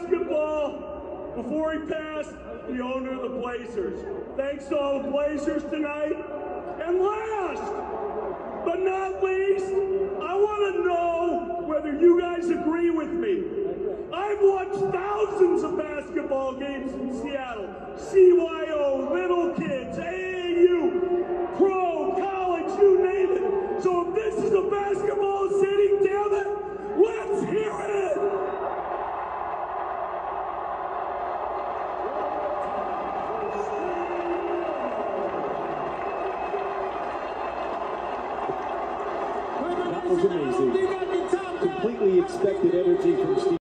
basketball before he passed the owner of the Blazers. Thanks to all the Blazers tonight. And last but not least, I want to know whether you guys agree with me. I've watched thousands of basketball games in Seattle. CYO, little kids, AAU, pro, college, you name it. So if this is a basketball city, damn it, let's hear it! That was amazing. Completely expected energy from Steve.